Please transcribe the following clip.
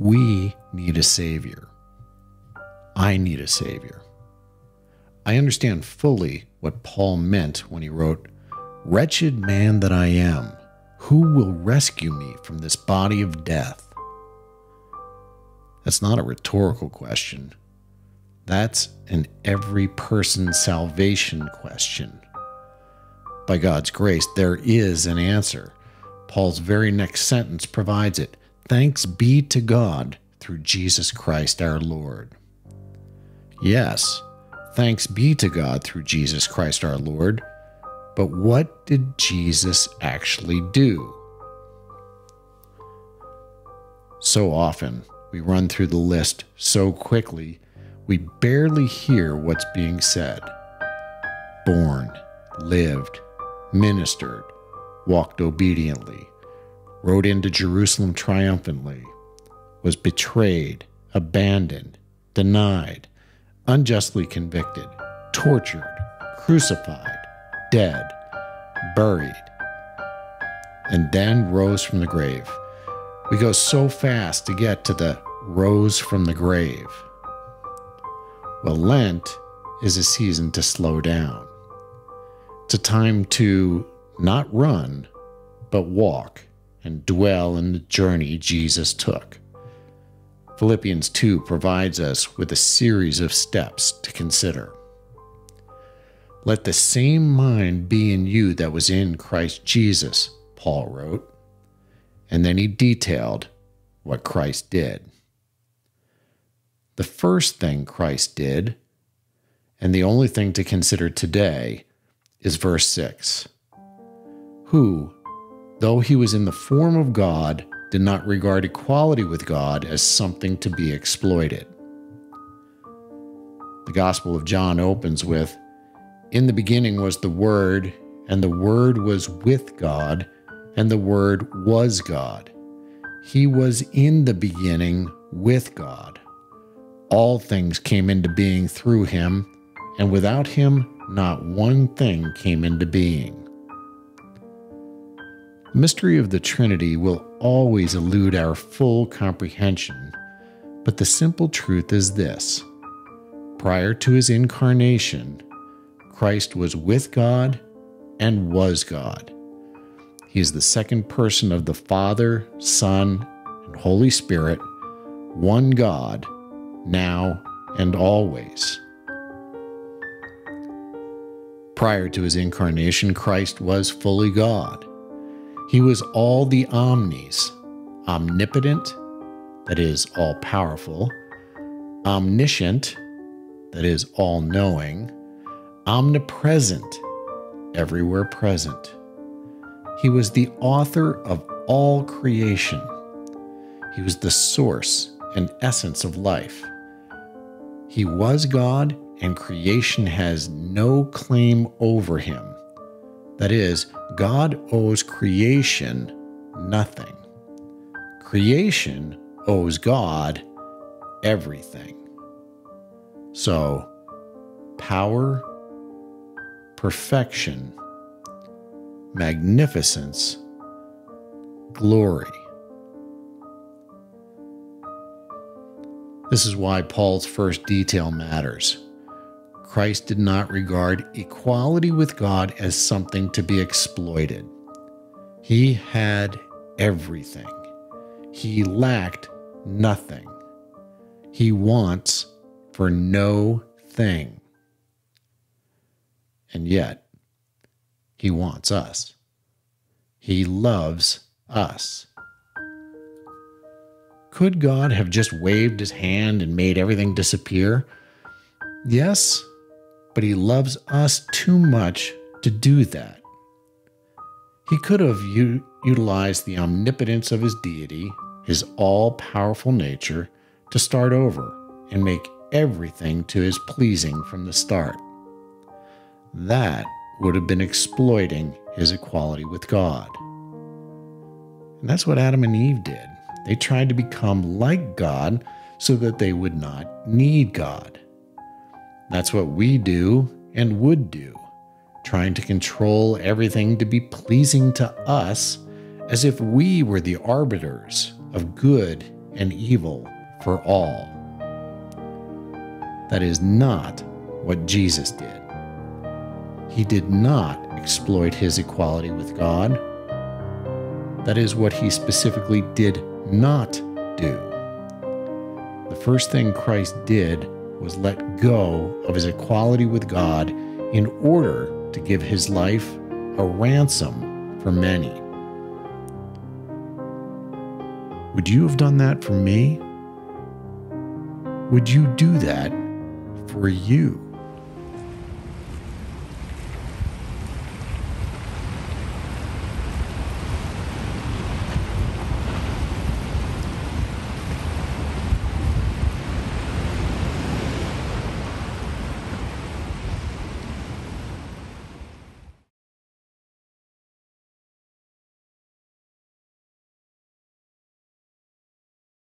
We need a Savior. I need a Savior. I understand fully what Paul meant when he wrote, "Wretched man that I am, who will rescue me from this body of death?" That's not a rhetorical question. That's an every person's salvation question. By God's grace, there is an answer. Paul's very next sentence provides it. Thanks be to God through Jesus Christ our Lord. Yes, thanks be to God through Jesus Christ our Lord. But what did Jesus actually do? So often, we run through the list so quickly, we barely hear what's being said. Born, lived, ministered, walked obediently, rode into Jerusalem triumphantly, was betrayed, abandoned, denied, unjustly convicted, tortured, crucified, dead, buried, and then rose from the grave. We go so fast to get to the rose from the grave. Well, Lent is a season to slow down. It's a time to not run, but walk and dwell in the journey Jesus took. Philippians 2 provides us with a series of steps to consider. Let the same mind be in you that was in Christ Jesus, Paul wrote. And then he detailed what Christ did. The first thing Christ did, and the only thing to consider today, is verse 6. Who, though he was in the form of God, did not regard equality with God as something to be exploited. The Gospel of John opens with, "In the beginning was the Word, and the Word was with God, and the Word was God. He was in the beginning with God. All things came into being through him, and without him not one thing came into being." The mystery of the Trinity will always elude our full comprehension, but the simple truth is this. Prior to his incarnation, Christ was with God and was God. He is the second person of the Father, Son, and Holy Spirit, one God, now and always. Prior to his incarnation, Christ was fully God. He was all the omnis, omnipotent, that is, all-powerful, omniscient, that is, all-knowing, omnipresent, everywhere present. He was the author of all creation. He was the source and essence of life. He was God, and creation has no claim over him. That is, God owes creation nothing. Creation owes God everything. So, power, perfection, magnificence, glory. This is why Paul's first detail matters. Christ did not regard equality with God as something to be exploited. He had everything. He lacked nothing. He wants for no thing. And yet, he wants us. He loves us. Could God have just waved his hand and made everything disappear? Yes, but he loves us too much to do that. He could have utilized the omnipotence of his deity, his all-powerful nature, to start over and make everything to his pleasing from the start. That would have been exploiting his equality with God. And that's what Adam and Eve did. They tried to become like God so that they would not need God. That's what we do and would do, trying to control everything to be pleasing to us as if we were the arbiters of good and evil for all. That is not what Jesus did. He did not exploit his equality with God. That is what he specifically did not do. The first thing Christ did was let go of his equality with God in order to give his life a ransom for many. Would you have done that for me? Would you do that for you?